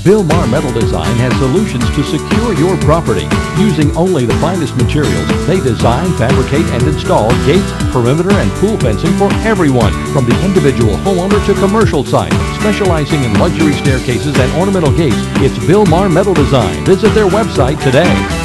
Vilmar Metal Design has solutions to secure your property. Using only the finest materials, they design, fabricate, and install gates, perimeter, and pool fencing for everyone, from the individual homeowner to commercial site. Specializing in luxury staircases and ornamental gates, it's Vilmar Metal Design. Visit their website today.